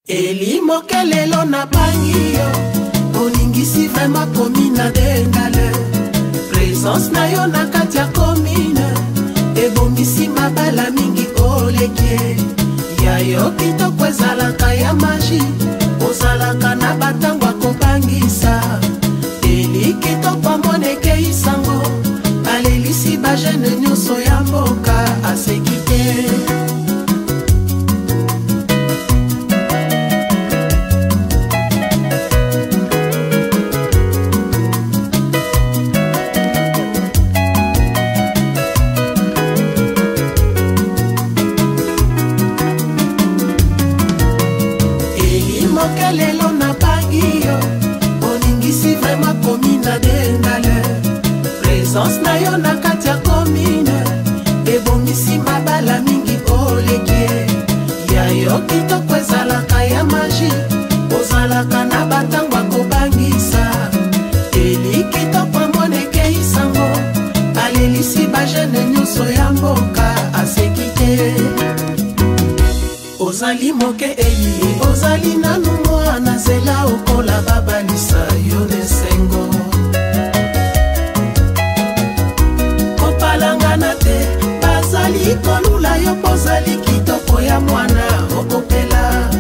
Eli mokelelo na bangi yo olingisi vraiment komina dengale présence na yo na kati ya komine ebongisi mabala mingi olekie ya yo kitoko ezalaka ya magi ozalaka na batango akobangisa Eli kitoko moneke isango alelisi bajene nyonso ya mboka asekite lelo na bangi yo olingisi vraiment komina dengale présence na yo na kati ya komine ebongisi mabala mingi olekie ya yo kitoko ezalaka ya magi ozalaka na batango akobangisa Eli kitoko moneke isango alelisi bajene nyonso ya mboka asekite ozali moke Eli ozali nanu mwana nzela okola babalisa yo nesengo kopalangana te bazali kolula yo pozali kitoko ya mwana okopela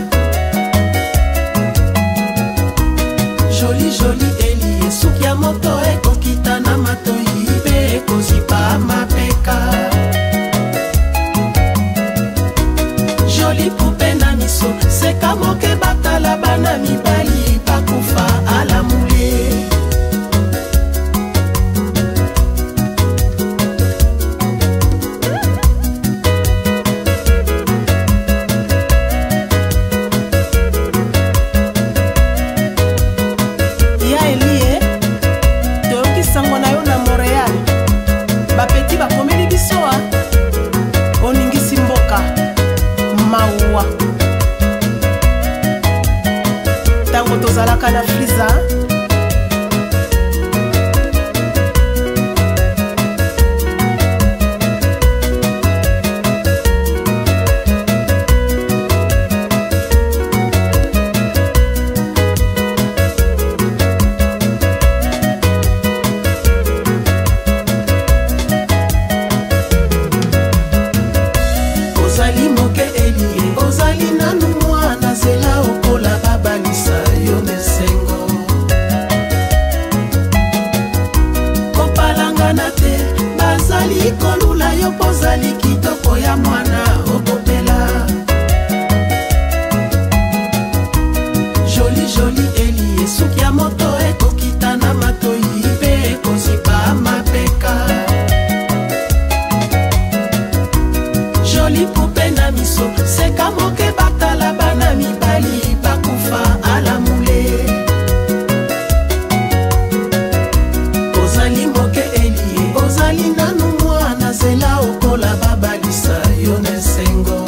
joli joli Eli suki ya moto ekokita na matoi mpe ekozipa mapeka joli poupe na miso seka moke batala bana mibali bakufa alamule ya Elie toyoki sango na yo na Montréal bapeti bakomeli biso oningisi mboka mawa tango tozalaka na Friza ozali moke Eli ozali nanu mwana nzela okola babalisa yo nesengo kopalangana te bazali kolula yo pozali kitoko ya mwana okopela joli joli Eli suki ya moto ekokita na matoi mpe ekozipa mapeka joli poupe na miso seka moke batala bana mibali bakufa alamule ozali moke Eli ozali nanu mwana nzela okola babalisa yo nesengo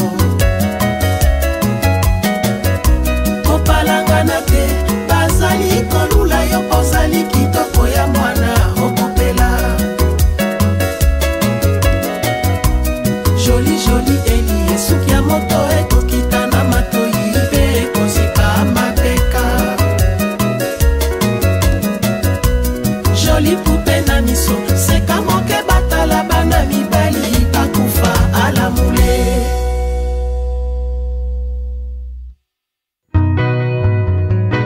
kopalangana te bazali kolula yo pozali kitoko ya mwana okopela joli joli Eli suki ya moto ekokita na matoi mpe ekozipa mapeka joli poupe na miso seka moke batala bana mibali bakufa alamule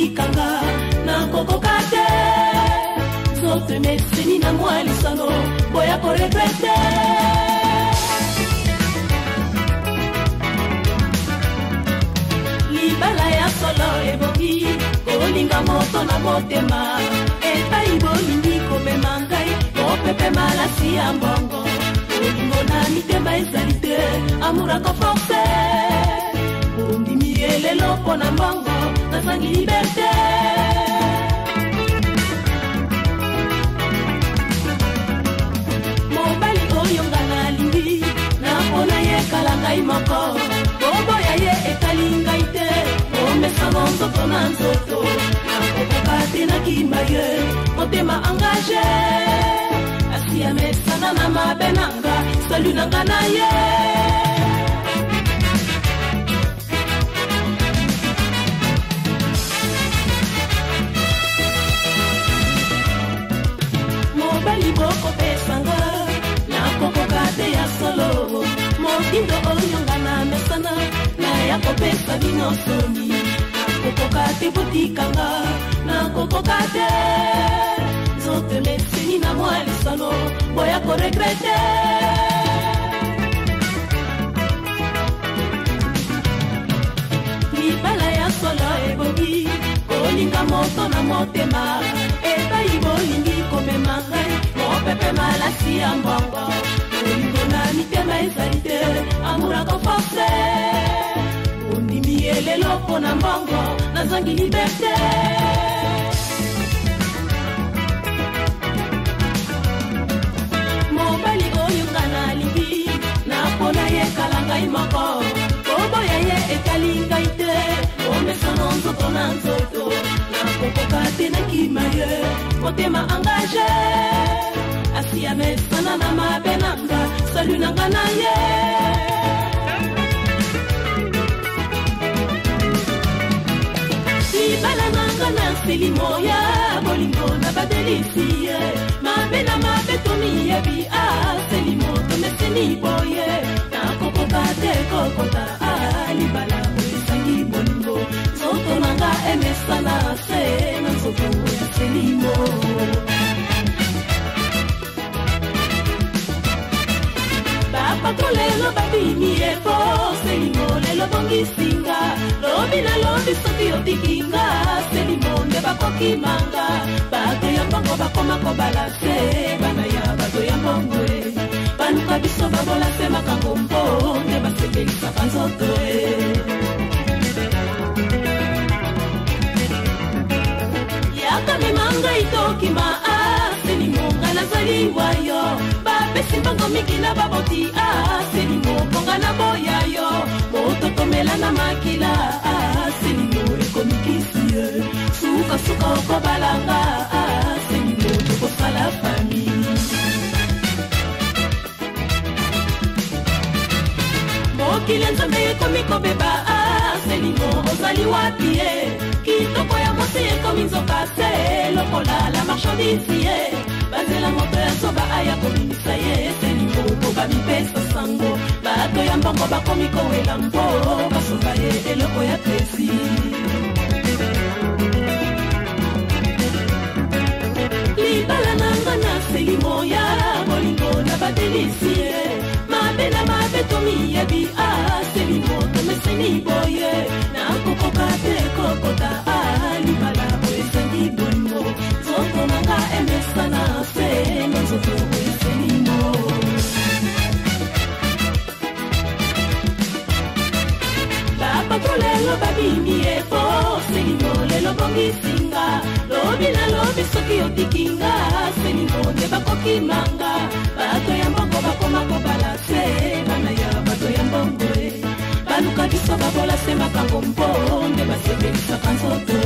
botikanga na kokoka te nzoto meseni na mwa lisano boya koregrete libala ya solo ebongi kolinga moto na motema epai bolingi komema ngai mopepe malasi ya mbongo olingo na mitema ezali te amuraka force ondimi elelo mpo na mbongo nazangi liberte mobali oyo nga nalingi napona ye kala ngai moko boboya ye ekali ngai te omesana nzoto na nzoto nakokoka te nakima ye motema engage asi amesana na mabe nanga salu nanga na ye mobali bokopesanga nakokoka te ya solo motindo oyo nga na mesana na ya kopesa bino soni nakokoka te botikanga nakokoka te nzoto leseni na mwa lisano boya koregrete libala ya solo ebongi kolinga moto na motema epai bolingi komema ngai mopepe malasi ya mbongo olingo na mitema ezali te amuraka force ondimi elelo mpo na mbongo nazangi liberte mobali oyo nga nalingi napona ye kala ngai moko koboya ye ekali ngai te omesana nzoto na nzoto nakokoka te nakima ye motema engage asi amesana na mabe nanga salu nanga na ye libala nanga na selimo ya bolingo na badelisi ye mabe na mabe tomiyebi selimo tomeseni boye nakokoka te kokota libala oesangi bolingo nzoto nanga emesana se na nzoto ya selimo bapato lelo babimi epo selimo lelo bongisinga lobi na lobi soki otikinga selimo nde bakokimanga bato ya mbongo bakoma kobala se bana ya bato ya mbongo baluka biso babola se makambo mpo nde basepelisaka nzoto yaka memanga itokima selimo nga nazali wayo bapesi mbango mingi na baboti selimo konga na boya yo mototomela na makila selimo ekomikisi ye sukasuka okobalanga selimo tokosala fami mokili nzambe ekomi kobeba selimo ozali wapi ye kitoko ya mosi ekomi nzoka se lokola la marchandise ye bazela moto ya soba aya komimisa ye selimo kobamipesa sango bato ya mbongo bakomi kowela mpo basoba ye eloko ya pesi libala nanga na selimo ya bolingo na badelisi ye mabe na mabe tomiyebi selimo tomeseni boye nakokoka te kokota libala oesangi bolingo nzoto nanga emesana se na nzoto oeselimo bapato lelo babimi epo selimo lelo bongisinga lobi na lobi soki otikinga selimo nde bakokimanga bato ya mbongo bakoma kobala se bana ya bato ya mbongo baluka biso babola se makambo mpo nde basepelisaka nzoto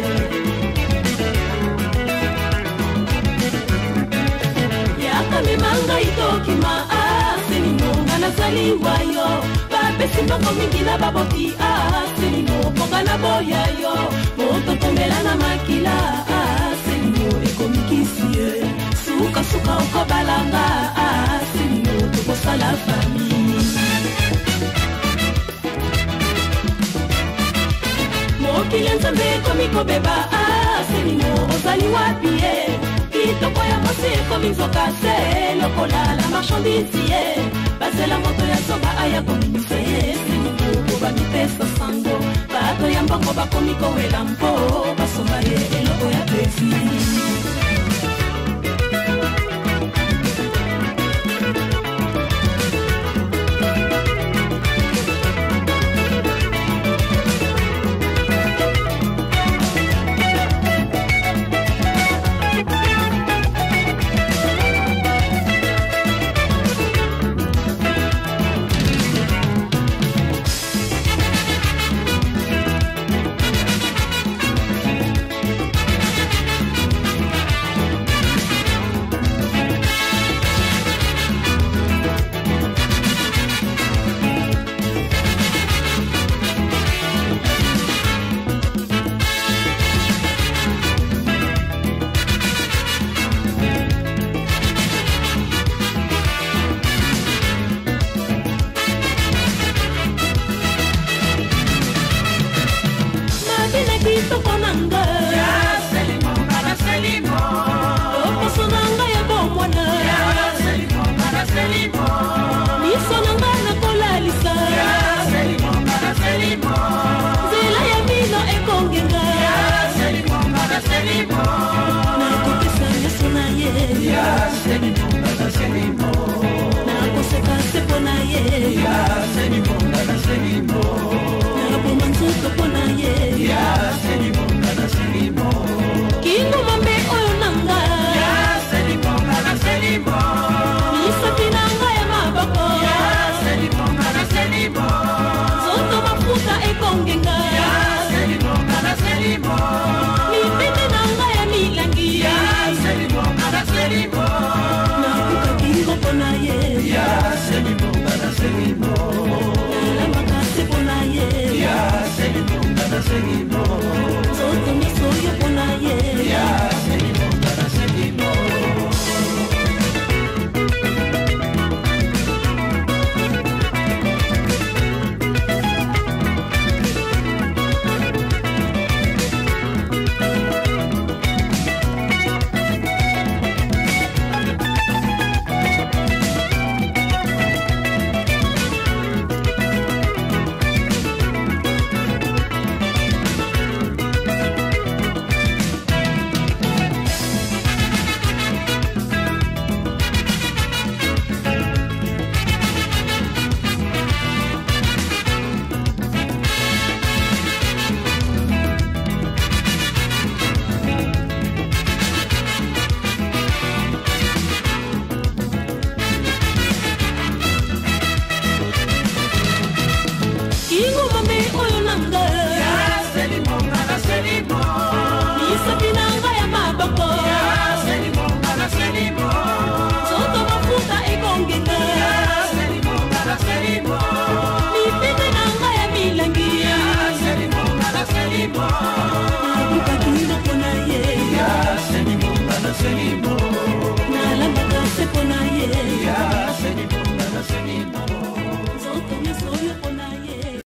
yaka memanga itokima selimo nga nazali wayo bapesi mbongo mingi na baboti selimo ponga na boya yo mototomela na makila selimo ekomikisi ye sukasuka okobalanga selimo tokosala fami mokili ya nzambe ekomi kobeba selimo ozali wapi ye kitoko ya mwasi ekomi nzoka se lokola la marchandise ye bazela moto ya zoba aya kominisa ye selimo bamipesa sango bato ya mbongo bakomi kowela mpo basomba ye eloko ya plaisir